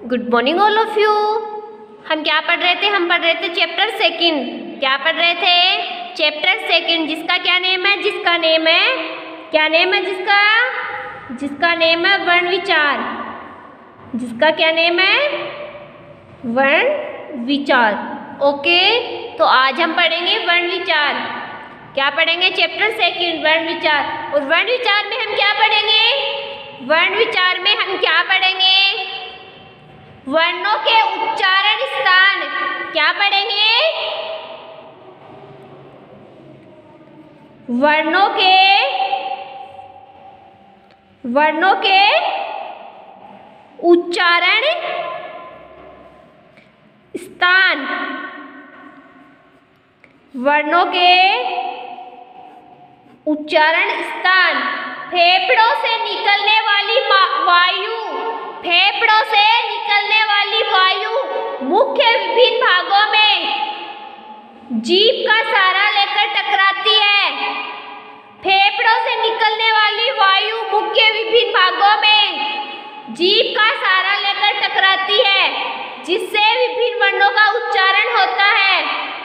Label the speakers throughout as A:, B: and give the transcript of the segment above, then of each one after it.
A: Good morning all of you. हम क्या पढ़ रहे थे? हम पढ़ रहे थे चैप्टर सेकंड। क्या पढ़ रहे थे? चैप्टर सेकंड, जिसका क्या नेम है? जिसका नेम है, क्या नेम है जिसका नेम है वर्ण विचार। जिसका क्या नेम है? वर्ण विचार। ओके, तो आज हम पढ़ेंगे वर्ण विचार। क्या पढ़ेंगे? चैप्टर सेकंड, वर्ण विचार। और वर्ण विचार में हम क्या पढ़ेंगे? वर्ण विचार में हम क्या पढ़ेंगे? वर्णों के उच्चारण स्थान। क्या पढ़ेंगे? वर्णों के उच्चारण स्थान। वर्णों के उच्चारण स्थान। फेफड़ों से निकलने वाली वायु, फेफड़ों से निकलने वाली वायु मुख्य विभिन्न भागों में जीभ का सहारा लेकर टकराती है। फेफड़ों से निकलने वाली वायु मुख्य विभिन्न भागों में जीभ का सहारा लेकर टकराती है, जिससे विभिन्न वर्णों का उच्चारण होता है।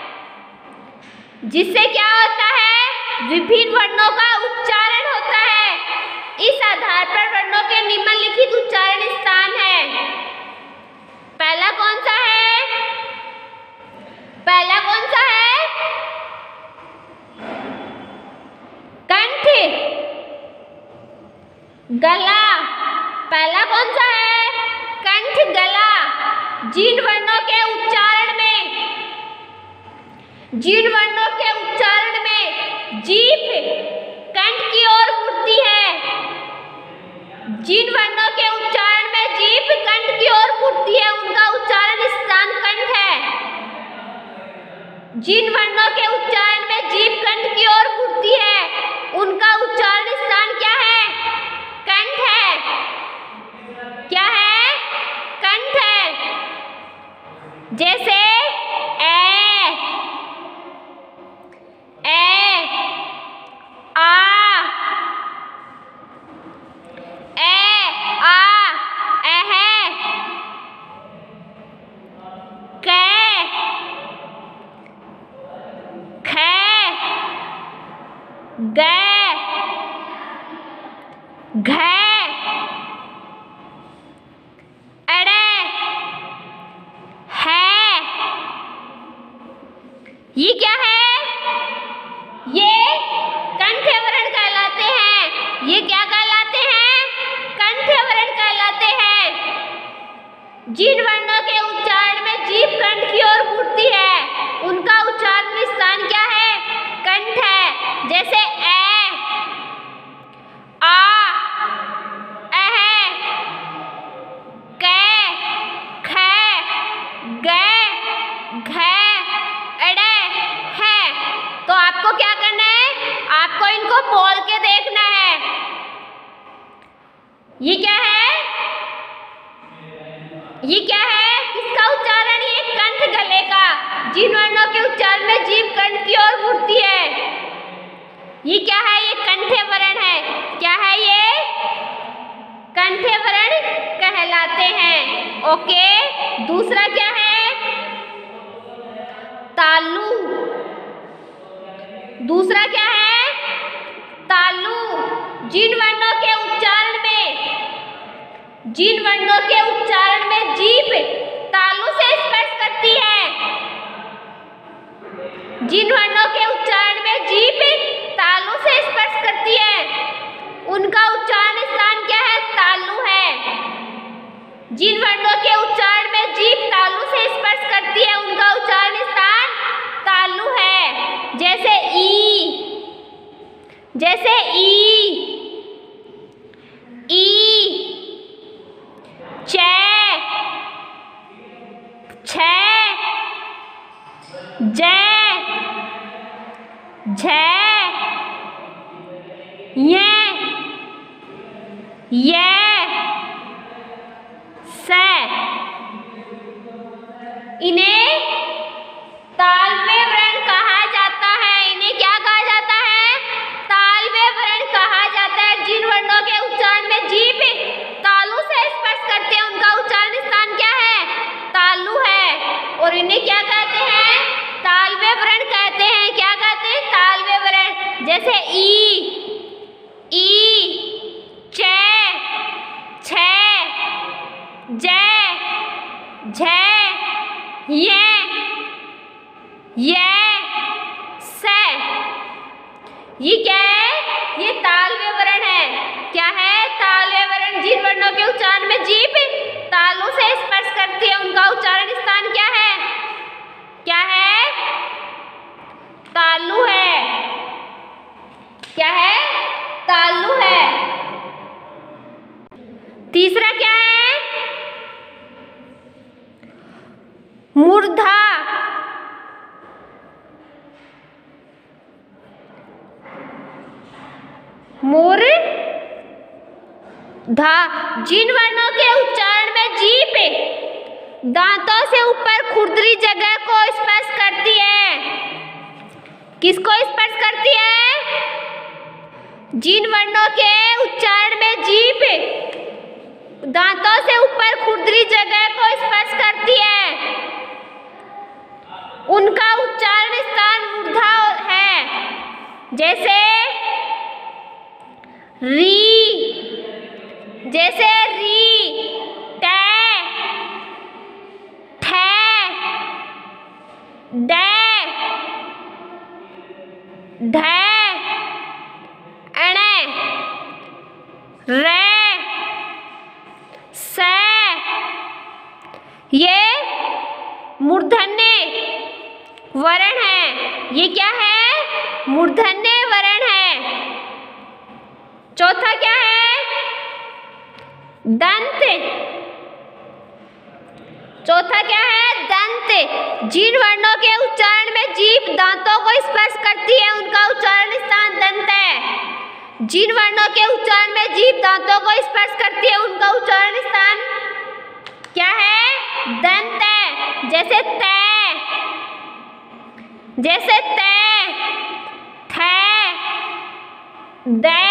A: जिससे क्या होता है? विभिन्न वर्णों का उच्चारण होता है। इस आधार पर वर्णों के निम्नलिखित उच्चारण स्थान है। पहला कौन सा है? पहला कौन सा है? कंठ, गला। पहला कौन सा है? कंठ, गला। जिन वर्णों के उच्चारण में जीभ कंठ की ओर मुड़ती है। जिन वर्णों के उच्चारण में जीभ कंठ की ओर मुड़ती है, उनका उच्चारण स्थान कंठ है। जिन वर्णों के उच्चारण में जीभ कंठ की ओर मुड़ती है, उनका उच्चारण स्थान क्या है? कंठ है। क्या है? कंठ है। जैसे ये क्या है? ये कंठ वर्ण कहलाते हैं। ये क्या कहलाते हैं? कंठ वर्ण कहलाते हैं। जिन वर्णों के उच्चारण में जीभ कंठ की ओर मुड़ती है, उनका उच्चारण स्थान क्या है? कंठ है। जैसे क्या करना है? आपको इनको बोल के देखना है। ये क्या है? ये क्या है? किसका उच्चारण? ये कंठ, गले का। जिन वर्णों के उच्चारण में जीभ कंठ की ओर मुड़ती है, ये क्या है? ये कंठे वर्ण है। क्या है ये? कंठे वर्ण कहलाते हैं। ओके, दूसरा क्या है? तालु। दूसरा क्या है? तालु। जिन वर्णों के उच्चारण में जीभ तालु से स्पर्श करती है, जिन वर्णों के उच्चारण में जीभ तालु से स्पर्श करती है, उनका उच्चारण स्थान क्या है? तालु है। जिन वर्णों के उच्चारण में जीभ तालु से स्पर्श करती है, उनका उच्चारण स्थान तालु है। जैसे ई, चे, छे, जे, झे, ये, से। इन्हें तालव्य वर्ण कहा जाता है। इन्हें क्या कहा जाता है? तालव्य वर्ण कहा जाता है। जिन वर्णों के उच्चारण में जीभ तालु से स्पर्श करते हैं, उनका उच्चारण स्थान क्या है? और इन्हें क्या कहते हैं? तालव्य वर्ण कहते हैं। क्या कहते हैं? तालव्य वर्ण। जैसे ई, च, छ, ज, झ, य, स। ये क्या है? ये तालव्य वर्ण है। क्या है? तालव्य वर्ण। जिन वर्णों के उच्चारण में जीभ तालू से स्पर्श करती है उनका उच्चारण स्थान क्या है? क्या है? तालु है। क्या है? तालु है। तीसरा क्या है? मूर्धा। मूर्धा। जिन वर्णों के उच्चारण में जीभ दांतों से ऊपर खुरदरी जगह को स्पर्श करती है। किसको स्पर्श करती है? जिन वर्णों के उच्चारण में जीभ दांतों से ऊपर खुरदरी जगह को स्पर्श करती है उनका उच्चारण स्थान मूर्धा है। जैसे री, जैसे री, टे, ठे, डे, ढे, अणे, रे, से। ये मूर्धन्य वर्ण है। ये क्या है? मूर्धन्य वर्ण है। चौथा क्या है? दंत। चौथा क्या है? दंत। जिन वर्णों के उच्चारण में जीभ दांतों को स्पर्श करती है उनका उच्चारण स्थान दंत है। जिन वर्णों के उच्चारण में जीभ दांतों को स्पर्श करती है उनका उच्चारण स्थान क्या है? दंत है। जैसे ते, जैसे ते, थे, दे,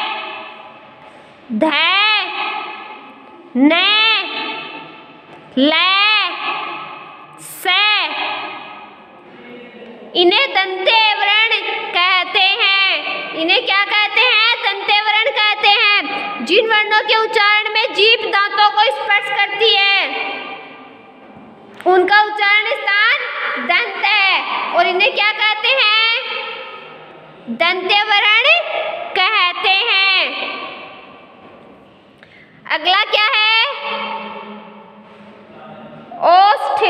A: धे, ने, ले, से। इन्हें दंते वर्ण कहते हैं। इन्हें क्या कहते हैं? दंते वर्ण कहते हैं। जिन वर्णों के उच्चारण में जीभ दांतों को स्पर्श करती है उनका उच्चारण स्थान दंत है और इन्हें क्या कहते हैं? दंते वर्ण कहते हैं। अगला क्या है? ओष्ठ।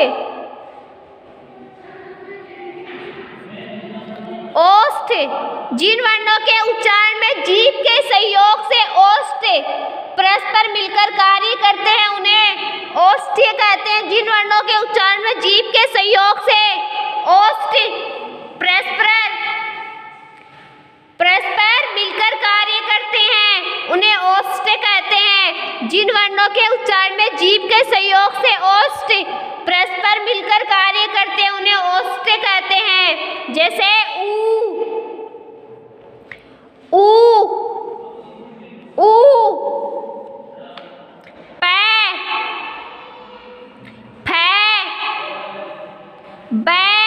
A: ओष्ठ। जिन वर्णों के उच्चारण में जीभ के सहयोग से ओष्ठ परस्पर मिलकर कार्य करते हैं उन्हें ओष्ठ्य कहते हैं। जिन वर्णों के उच्चारण में जीभ के सहयोग से ओष्ठ परस्पर मिलकर कार्य करते हैं उन्हें ओष्ठ कहते हैं। जिन वर्णों के उच्चारण में जीभ के सहयोग से ओष्ठ परस्पर मिलकर कार्य करते हैं उन्हें ओष्ठ कहते हैं। जैसे ऊ, पै, फै, बै,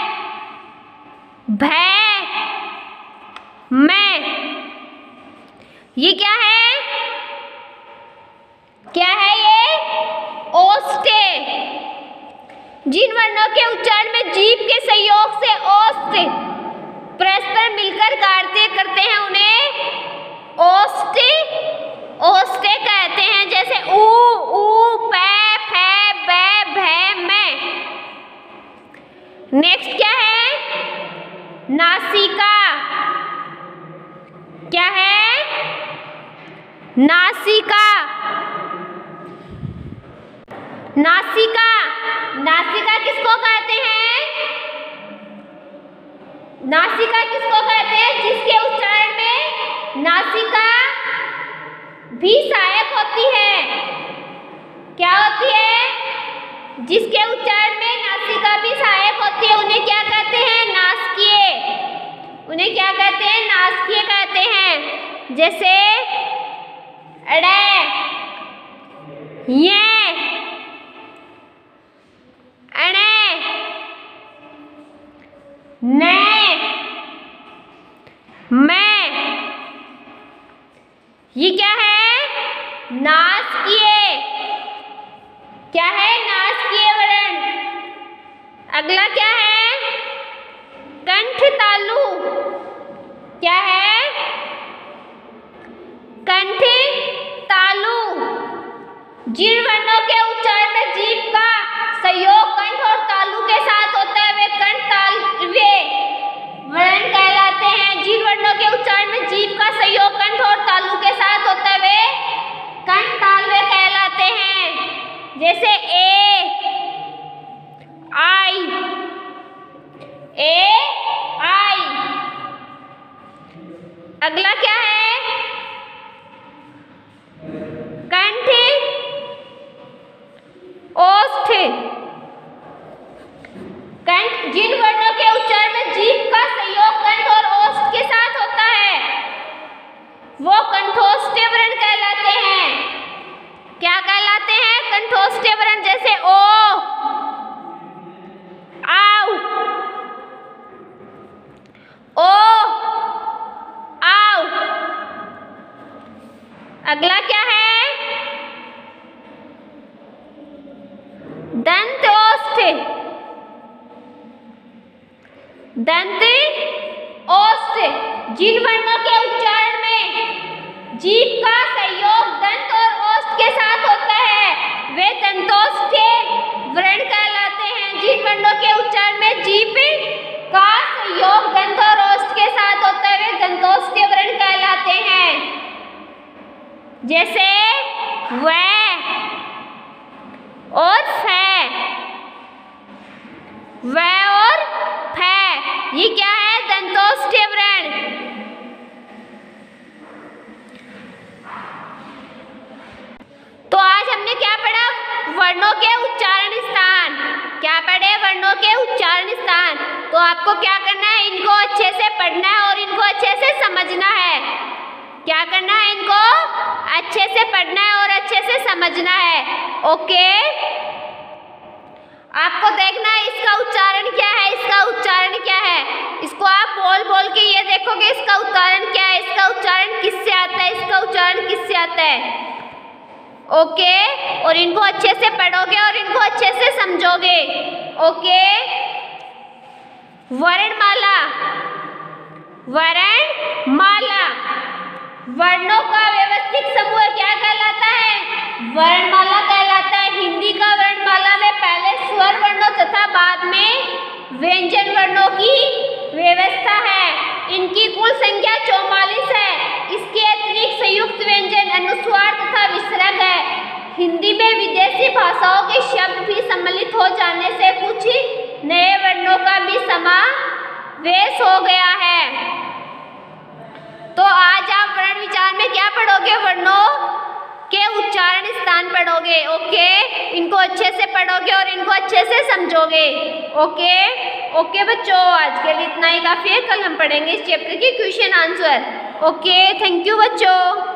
A: भै, मैं। ये क्या है? क्या है ये? ओष्ठ। जिन वर्णों के उच्चारण में जीभ के सहयोग से ओष्ठ परस्पर मिलकर कार्य करते हैं उन्हें ओष्ठ कहते हैं। जैसे ऊ, पै, फै, बै, भै, मैं। नेक्स्ट क्या है? नासिका। क्या है? नासिका। नासिका। नासिका किसको कहते हैं? नासिका किसको कहते हैं? जिसके उच्चारण में नासिका भी सहायक होती है। क्या होती है? जिसके उच्चारण में नासिका भी सहायक होती है उन्हें क्या कहते हैं? नासकीय। उन्हें क्या कहते हैं? नासकीय कहते हैं। जैसे अड़े, ये, अणे, ने, मैं। ये क्या है? नासिकीय। क्या है? नासिकीय वर्ण। अगला क्या है? कंठ तालु। क्या है? कंठ तालु। जिन वर्णों के उच्चारण में जीभ का संयोग कंठ और तालु के साथ होता है वे कंठ तालव्य वर्ण कहलाते हैं। जिन वर्णों के उच्चारण में जीभ का संयोग कंठ और तालु के साथ होता है वे कंठ तालव्य कहलाते हैं। जैसे ए, आई, ए, आई। अगला क्या है? कंठ ओष्ठ। कंठ जिन वर्णों के उच्चारण में जीभ का संयोग कंठ और ओष्ठ के साथ होता है वो कंठोष्ठ वर्ण कहलाते हैं। क्या कहलाते हैं? कंठोष्ठ वर्ण। जैसे ओ, आउ, ओ, आउ। अगला क्या है? दंत ओष्ठ। दंत ओष्ठ जिन वर्णों के उच्चारण में जीभ का संयोग दंत और ओष्ठ के साथ होता है वे दंतोष्ठ वर्ण कहलाते हैं। जिन वर्णों के उच्चारण में जीभ का संयोग दंत और ओष्ठ के साथ होता है वे दंतोष्ठ वर्ण कहलाते हैं। जैसे व और फै, व और फै। ये क्या है? दंतोष्ठ वर्ण। तो आज हमने क्या पढ़ा? वर्णों के उच्चारण स्थान। क्या पढ़े? वर्णों के उच्चारण स्थान। तो आपको क्या करना है? इनको अच्छे से पढ़ना है और इनको अच्छे से समझना है। क्या करना है? इनको अच्छे से पढ़ना है और अच्छे से समझना है। ओके, आपको देखना है इसका उच्चारण क्या है, इसका उच्चारण क्या है। इसको आप बोल बोल के ये देखोगे इसका उच्चारण क्या है, इसका उच्चारण किससे आता है, इसका उच्चारण किससे आता है। ओके, और इनको अच्छे से पढ़ोगे और इनको अच्छे से समझोगे। ओके, वर्णमाला। वर्णमाला वर्णों का व्यवस्थित समूह क्या कहलाता है? वर्णमाला कहलाता है। हिंदी का वर्णमाला में पहले स्वर वर्णों तथा बाद में व्यंजन वर्णों की व्यवस्था है। इनकी कुल संख्या 44 है। इसके अतिरिक्त संयुक्त व्यंजन, अनुस्वार तथा विसर्ग है। हिंदी में विदेशी भाषाओं के शब्द भी सम्मिलित हो जाने से कुछ नए वर्णों का भी समावेश हो गया है। तो आज आप वर्ण विचार में क्या पढ़ोगे? वर्णों के उच्चारण स्थान पढ़ोगे। ओके, इनको अच्छे से पढ़ोगे और इनको अच्छे से समझोगे। ओके ओके बच्चों, आज के लिए इतना ही काफी है। कल हम पढ़ेंगे इस चैप्टर के question answer. Okay, thank you बच्चों।